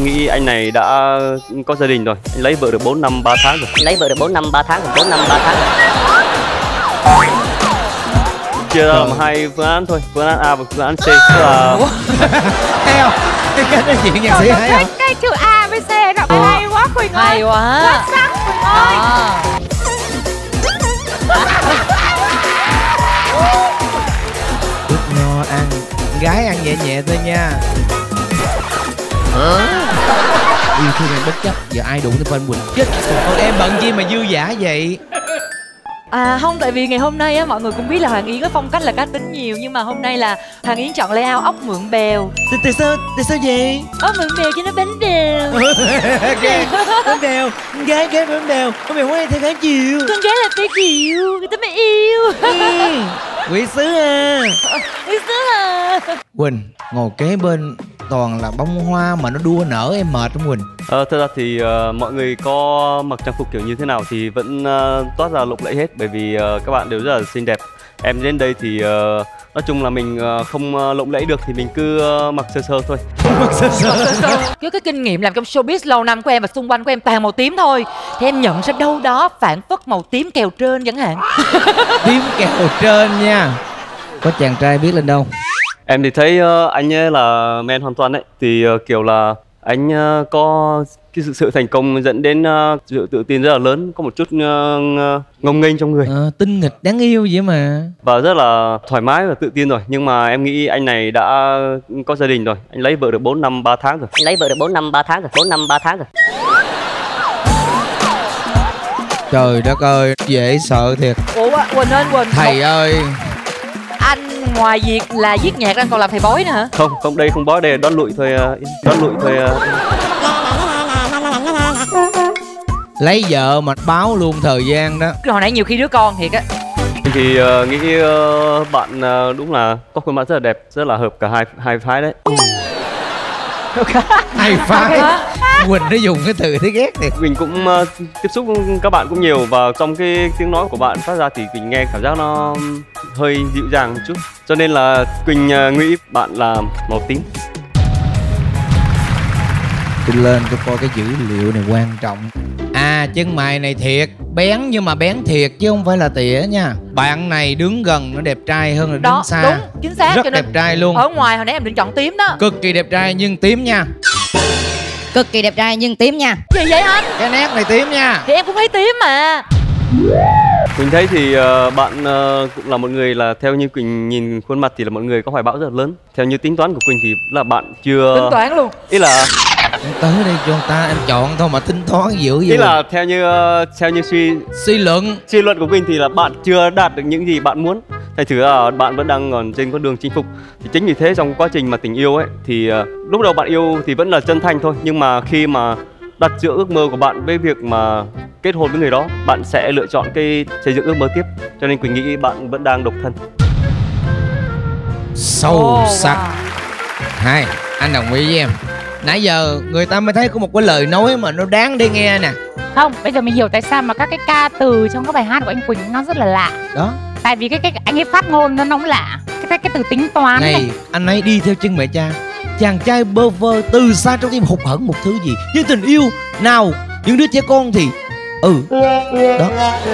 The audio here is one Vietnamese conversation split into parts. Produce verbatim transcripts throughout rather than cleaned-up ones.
em nghĩ anh này đã có gia đình rồi. Anh lấy vợ được bốn năm ba tháng rồi. Anh lấy vợ được bốn năm ba tháng rồi. bốn năm ba tháng rồi. Chia ra làm hai phương án thôi, phương án A và phương án C. Là... Thấy không? Cái nói chuyện nhạc sĩ hay không? Cái chữ A với C nó hay quá Quỳnh ơi. Hay quá. Xuất sắc Quỳnh ơi. Chút nho ăn, gái ăn nhẹ nhẹ thôi nha. Hả? Yêu thương em bất chấp, giờ ai đụng tới bên Quỳnh chết. Còn em bận chi mà dư dả vậy? À không, tại vì ngày hôm nay á mọi người cũng biết là Hoàng Yến có phong cách là cá tính nhiều, nhưng mà hôm nay là Hoàng Yến chọn layout ốc mượn bèo. Tại, tại sao tại sao vậy? Ốc mượn bèo cho nó bánh bèo. Okay. Bánh bèo, con gái gái bánh bèo, con bèo hay theo gái chiều. Con gái là phải chịu, người ta mới yêu. Ừ. Quỷ sứ à. Quỷ sứ à. Quỳnh ngồi kế bên toàn là bông hoa mà nó đua nở, em mệt không Quỳnh? Ờ, thật ra thì uh, mọi người có mặc trang phục kiểu như thế nào thì vẫn uh, toát ra lộng lẫy hết, bởi vì uh, các bạn đều rất là xinh đẹp. Em đến đây thì uh, nói chung là mình uh, không uh, lộng lẫy được thì mình cứ uh, mặc sơ sơ thôi. Mặc sơ sơ. Với cái kinh nghiệm làm trong showbiz lâu năm của em và xung quanh của em toàn màu tím thôi, thì em nhận ra đâu đó phản phất màu tím kèo trên chẳng hạn. Tím kèo trên nha. Có chàng trai biết lên đâu? Em thì thấy uh, anh ấy là men hoàn toàn đấy. Thì uh, kiểu là anh uh, có cái sự, sự thành công dẫn đến uh, sự tự tin rất là lớn, có một chút uh, ngông nghênh trong người. Ờ, tinh nghịch đáng yêu vậy mà. Và rất là thoải mái và tự tin rồi. Nhưng mà em nghĩ anh này đã có gia đình rồi. Anh lấy vợ được bốn năm ba tháng rồi. Anh lấy vợ được bốn năm ba tháng rồi. bốn năm ba tháng rồi. Trời đất ơi, dễ sợ thiệt. Ủa Quỳnh ơi Quỳnh, thầy một... ơi, anh ngoài việc là viết nhạc anh còn làm thầy bói nữa hả? Không, không, đây không bói, đây là đón lụi thôi. Đón lụi thôi. Lấy vợ mà báo luôn thời gian đó. Hồi nãy nhiều khi đứa con thiệt á. Thì uh, nghĩ uh, bạn uh, đúng là có khuôn mặt rất là đẹp, rất là hợp cả hai hai phái đấy. Hai phái. Quỳnh nó dùng cái từ thấy ghét thiệt. Quỳnh cũng uh, tiếp xúc các bạn cũng nhiều, và trong cái tiếng nói của bạn phát ra thì Quỳnh nghe cảm giác nó hơi dịu dàng một chút, cho nên là Quỳnh uh, nghĩ bạn là màu tím. Tôi lên tôi coi cái dữ liệu này quan trọng. À, chân mày này thiệt bén, nhưng mà bén thiệt chứ không phải là tỉa nha. Bạn này đứng gần nó đẹp trai hơn là đó, đứng xa. Đúng, chính xác. Rất cho nên đẹp trai luôn. Ở ngoài hồi nãy em định chọn tím đó. Cực kỳ đẹp trai nhưng tím nha. Cực kỳ đẹp trai nhưng tím nha. Gì vậy anh? Cái nét này tím nha. Thì em cũng thấy tím mà. Quỳnh thấy thì uh, bạn uh, cũng là một người là theo như Quỳnh nhìn khuôn mặt thì là một người có hoài bão rất là lớn. Theo như tính toán của Quỳnh thì là bạn chưa tính toán luôn. Ý là tới đây cho người ta em chọn thôi mà tính toán dữ vậy. Ý là theo như uh, theo như suy suy luận suy luận của Quỳnh thì là bạn chưa đạt được những gì bạn muốn. Thành thử là bạn vẫn đang còn trên con đường chinh phục. Thì chính vì thế trong quá trình mà tình yêu ấy thì uh, lúc đầu bạn yêu thì vẫn là chân thành thôi, nhưng mà khi mà đặt giữa ước mơ của bạn với việc mà kết hôn với người đó, bạn sẽ lựa chọn cái xây dựng ước mơ tiếp. Cho nên Quỳnh nghĩ bạn vẫn đang độc thân. Sâu oh, sắc wow. Hai, anh đồng ý với em. Nãy giờ người ta mới thấy có một cái lời nói mà nó đáng để nghe nè. Không, bây giờ mình hiểu tại sao mà các cái ca từ trong các bài hát của anh Quỳnh nó rất là lạ. Đó. Tại vì cái cái anh ấy phát ngôn nó nóng lạ. Cái cái, cái từ tính toán này, này. Anh ấy đi theo chân mẹ cha. Chàng trai bơ vơ từ xa trong tim hụt hẫng một thứ gì. Như tình yêu nào, những đứa trẻ con thì ừ đó.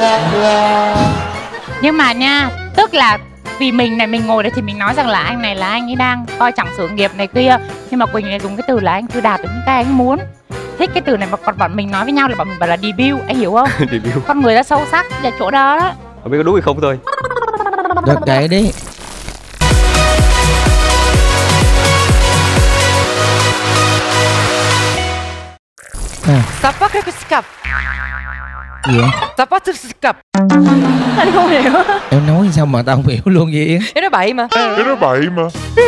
Nhưng mà nha, tức là vì mình này, mình ngồi đây thì mình nói rằng là anh này là anh ấy đang coi trọng sự nghiệp này kia, nhưng mà Quỳnh này dùng cái từ là anh chưa đạt được những cái anh muốn. Thích cái từ này mà còn bọn mình nói với nhau là bọn mình bảo là debut, anh hiểu không? Debut. Con người đã sâu sắc là chỗ đó đó. Không biết có đúng hay không thôi. Được kệ đi. Sapakuskap. Gì vậy? Sapakuskap. Anh không hiểu. Em nói sao mà tao không hiểu luôn vậy? Cái nó bậy mà. Cái nó bậy mà.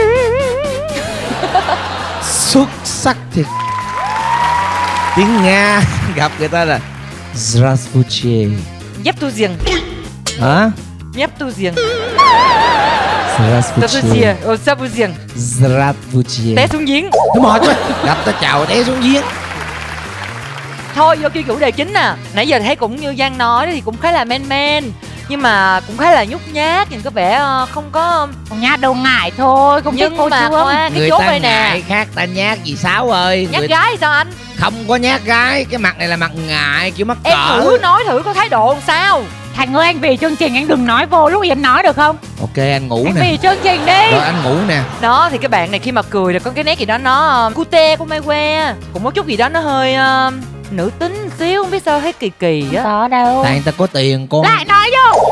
Xuất sắc thiệt. Tiếng Nga gặp người ta là Здравствуйте. Nhấp tu giềng. Hả? Nhấp tu giềng. Здравствуйте. Ồ, sao bu giềng? Здравствуйте. Té xuống giếng. Nó mệt quá. Gặp ta chào té xuống giếng. Thôi vô cái chủ đề chính nè. Nãy giờ thấy cũng như Giang nói thì cũng khá là men men. nhưng mà cũng khá là nhút nhát, nhìn có vẻ ờ, không có. Con nhát đâu ngại thôi, không thích Nhưng cô mà Trương. khoa, cái Người chốt ta đây nè, ngại khác ta nhát gì Sáu ơi. nhát Người... gái sao anh? Không có nhát gái, cái mặt này là mặt ngại kiểu mắc Em cỡ. thử nói thử có thái độ làm sao. Thành ơi, anh vì chương trình anh đừng nói vô lúc em nói được không? Ok anh ngủ Anh nè. vì chương trình đi. Rồi anh ngủ nè. Đó thì cái bạn này khi mà cười là có cái nét gì đó nó uh, cute của Mai Que, cũng có chút gì đó nó hơi uh, nữ tính xíu, không biết sao thấy kỳ kỳ á. Có đâu. Tại người ta có tiền con. Lại nói vô.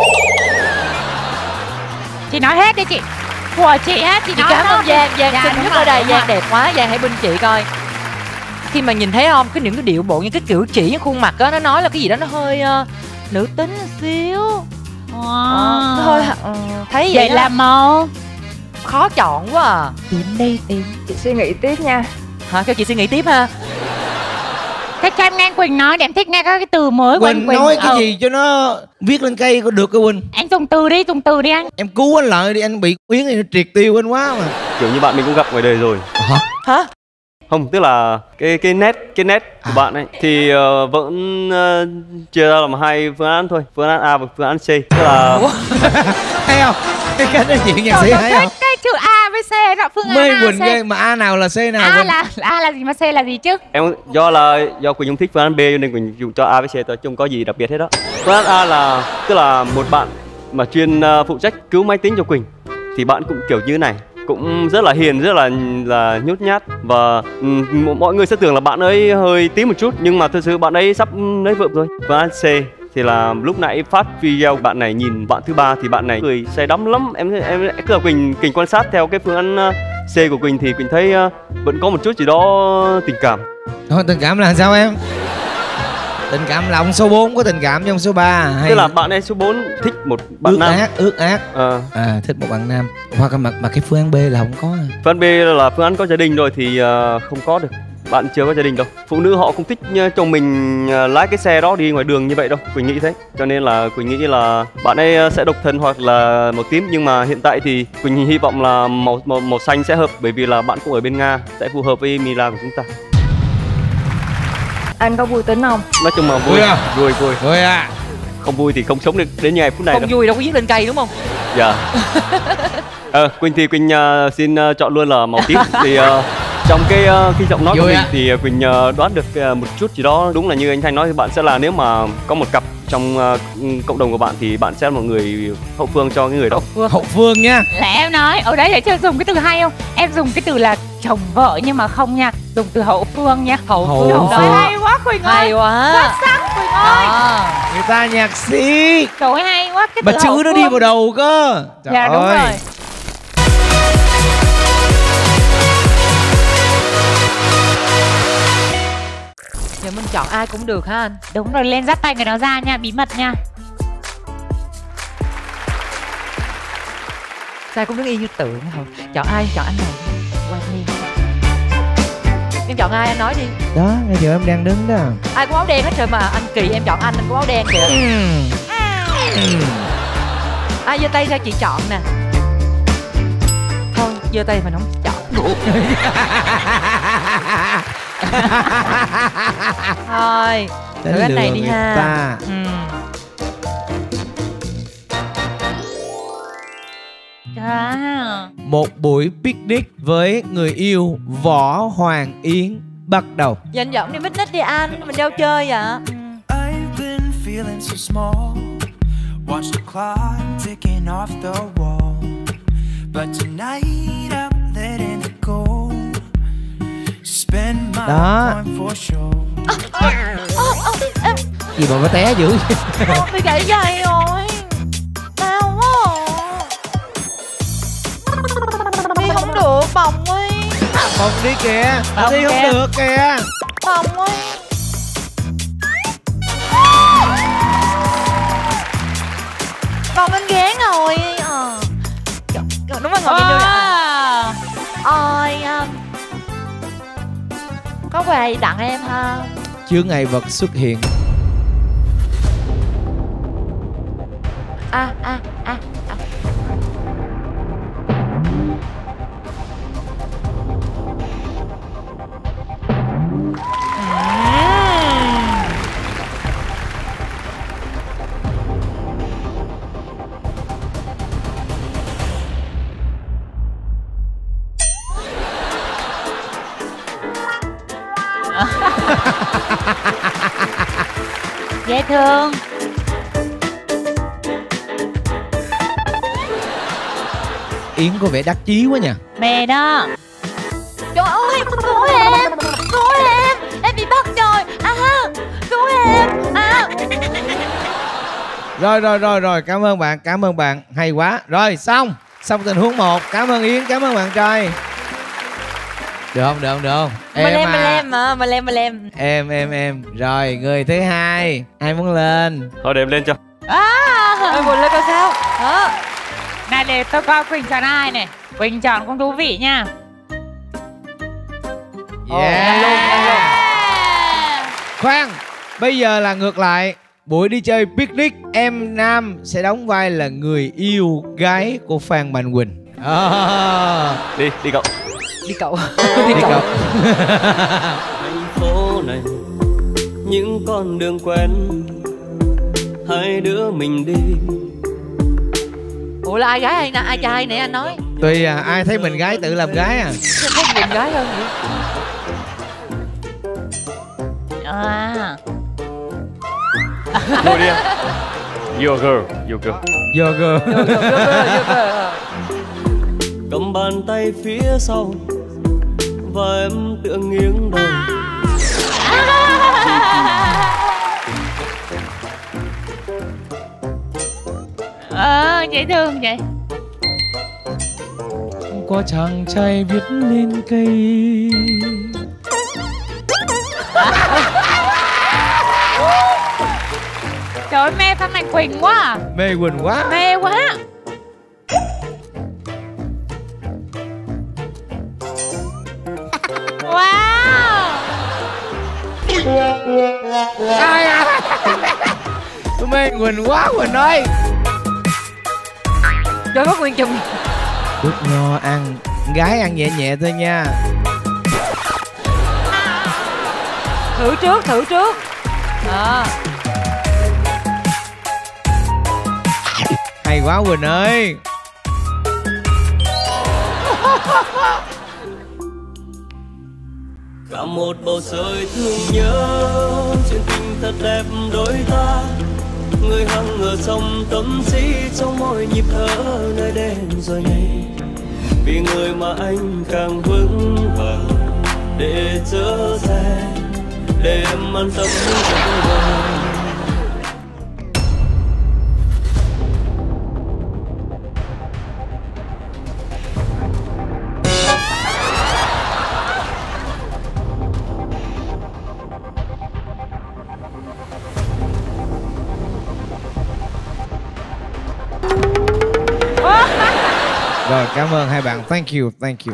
Chị nói hết đi chị. Của chị hết, chị, Chị nói cảm ơn hết. Giang, Giang Dạ, xinh đúng nhất rồi, ở đây, đúng Giang rồi. đẹp quá, Giang hãy bên chị coi. Khi mà nhìn thấy không, cái những cái điệu bộ, những cái kiểu chỉ, những khuôn mặt á, nó nói là cái gì đó nó hơi uh, nữ tính xíu. Wow. Ờ, nó hơi uh, thấy vậy Vậy đó. là màu. Khó chọn quá à. Tím đi, tím. Chị suy nghĩ tiếp nha. Hả, kêu chị suy nghĩ tiếp ha. Thế cho em nghe Quỳnh nói để em thích nghe các cái từ mới của anh Quỳnh nói cái Ờ. gì cho nó viết lên cây có được cái Quỳnh. Anh dùng từ đi, dùng từ đi anh. Em cứu anh lại đi, anh bị Yến này nó triệt tiêu anh quá mà. Kiểu như bạn mình cũng gặp ngoài đời rồi. Hả? Hả? Không, tức là cái cái nét cái nét của À. bạn ấy thì uh, vẫn uh, chia ra làm hai phương án thôi, phương án A và phương án C. Tức là Thấy không? Cái cách nói chuyện nhạc sĩ Tôi thấy thích không? cái chữ A với C đó, phương Mê án A, Quỳnh C. ghê mà A nào là C nào A Quỳnh? là A là gì mà C là gì chứ? em do là do Quỳnh không thích phương án B cho nên Quỳnh dùng cho A với C thôi, chứ không có gì đặc biệt hết đó. Phương án A là tức là một bạn mà chuyên uh, phụ trách cứu máy tính cho Quỳnh, thì bạn cũng kiểu như này, cũng rất là hiền, rất là là nhút nhát, và um, mọi người sẽ tưởng là bạn ấy hơi tím một chút, nhưng mà thực sự bạn ấy sắp lấy vợ rồi. Phương án C thì là lúc nãy phát video bạn này nhìn bạn thứ ba thì bạn này cười say đắm lắm. Em em cứ là Quỳnh Quỳnh quan sát theo cái phương án uh, C của Quỳnh thì Quỳnh thấy uh, vẫn có một chút gì đó tình cảm. Thôi tình cảm là sao em? Tình cảm là ông số bốn có tình cảm cho ông số ba hay Tức là bạn ấy số bốn thích một bạn ước nam. ác, ước ác. Ờ. À thích một bạn nam. Hoặc là mà, mà cái phương án B là không có à. Phương án B là phương án có gia đình rồi thì uh, không có được. Bạn chưa có gia đình đâu. Phụ nữ họ không thích uh, chồng mình uh, lái cái xe đó đi ngoài đường như vậy đâu. Quỳnh nghĩ thế. Cho nên là Quỳnh nghĩ là bạn ấy uh, sẽ độc thân hoặc là màu tím. Nhưng mà hiện tại thì Quỳnh hy vọng là màu màu, màu xanh sẽ hợp, bởi vì là bạn cũng ở bên Nga, sẽ phù hợp với Mila của chúng ta. Anh có vui tính không? Nói chung là vui, Vui à? vui vui. Vui à. Không vui thì không sống được đến ngày phút này Không đâu. vui đâu có viết lên cây đúng không? Dạ. Ờ, Quỳnh thì Quỳnh uh, xin uh, chọn luôn là màu tím. Thì uh, trong cái uh, khi giọng nói của Vui mình ạ. thì uh, Quỳnh uh, đoán được uh, một chút gì đó. Đúng là như anh Thanh nói thì bạn sẽ là, nếu mà có một cặp trong uh, cộng đồng của bạn thì bạn sẽ là một người hậu phương cho cái người đó. Hậu phương nha. Là em nói ở đấy để chưa dùng cái từ hay không? Em dùng cái từ là chồng vợ nhưng mà không nha, dùng từ hậu phương nha. Hậu Hậu phương. phương. Trời ơi, hay quá Quỳnh ơi. Hay quá. Xuất sắc Quỳnh ơi. Đó. Người ta nhạc sĩ. Trời ơi, hay quá cái Mà từ chữ hậu nó đi phương. vào đầu cơ. Trời Dạ đúng ơi. rồi. Giờ mình chọn ai cũng được ha anh. Đúng rồi, lên dắt tay người đó ra nha, bí mật nha. Sao cũng đứng yên như tượng hả? Chọn ai? Chọn anh này. Quan Niên. Em chọn ai anh nói đi. Đó, bây giờ em đang đứng đó. Ai có áo đen hết trời mà anh Kỳ em chọn anh, anh có áo đen kìa. Ừm. Ừm. Ai giơ tay sao chị chọn nè. Thôi giơ tay mình không chọn. Thôi Đánh thử anh này lừa đi người ha. ta. Ừ. À. Một buổi picnic với người yêu Võ Hoàng Yến bắt đầu. Dành giọng đi picnic đi anh, mình đâu chơi vậy? I've been feeling so small. Watch the clock ticking off the wall. But tonight I'm letting it go. Spend my Đó. time for sure. Gì mà nó té dữ vậy? Ôi, bị gãy giày rồi. Đau quá à. Đi không được, bồng ơi. Bồng đi kìa. Bồng Đi không kìa. được kìa. Bồng ơi. Bồng anh ghé ngồi. Ờ. Đúng rồi, ngồi bên đây. À. Ôi, um, có quà gì tặng em ha? Chướng ngại vật xuất hiện. À, à, à, à. Dễ thương. Yến có vẻ đắc chí quá nha. Mê đó. Trời ơi, cứu em, cứu em, em bị bắt rồi. À, cứu em. À. Rồi rồi rồi rồi, cảm ơn bạn, cảm ơn bạn, hay quá. Rồi xong, xong tình huống một. Cảm ơn Yến, cảm ơn bạn trai. Được không, được không, được không? Mà lem, à. mà lem, mà, mà lem, mà lem. Em, em, em. Rồi, người thứ hai, ai muốn lên? Thôi để em lên cho. Ôi, buồn lên coi sao. Đó. Này để tôi coi Quỳnh chọn ai này. Quỳnh chọn cũng thú vị nha. Yeah. Khoan, bây giờ là ngược lại. Buổi đi chơi picnic, em nam sẽ đóng vai là người yêu gái của Phan Mạnh Quỳnh. À. Đi, đi cậu. Đi cậu. Đi cậu. Thành phố này, những con đường quen, hai đứa mình đi. Ủa là ai gái hay ai trai nè anh nói? Tùy à, ai thấy mình gái tự làm gái à. Thấy mình gái hơn vậy? À. Ngồi đi em. You're a girl, you're a girl. Yoga. Cầm bàn tay phía sau và em tựa nghiêng đầu. Ờ, dễ thương vậy. Có chàng trai viết lên cây. Trời ơi, mê Phan Mạnh Quỳnh quá à. Mê Quỳnh quá. Mê quá. Wow. Ai à? Tôi mê Quỳnh quá Quỳnh ơi. Trời có Quỳnh chùm. Đút nho ăn, gái ăn nhẹ nhẹ thôi nha. Thử trước, thử trước. Đó. Hay quá Quỳnh ơi. Cả một bầu trời thương nhớ, chuyện tình thật đẹp đôi ta. Người hằng ở trong tâm trí, trong mỗi nhịp thở nơi đêm rồi ngày. Vì người mà anh càng vững vàng, để chở che, để em an tâm trong đời. Rồi cảm ơn hai bạn. Thank you, thank you.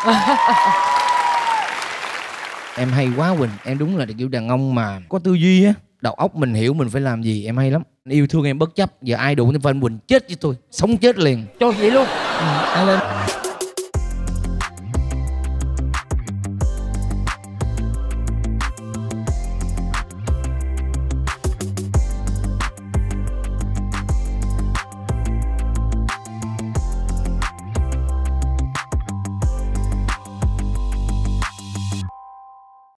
Em hay quá Quỳnh. Em đúng là kiểu đàn ông mà có tư duy á. Đầu óc mình hiểu mình phải làm gì. Em hay lắm. Yêu thương em bất chấp. Giờ ai đụng tới Phan Quỳnh chết với tôi. Sống chết liền. Trời vậy luôn. Ừ, ai lên.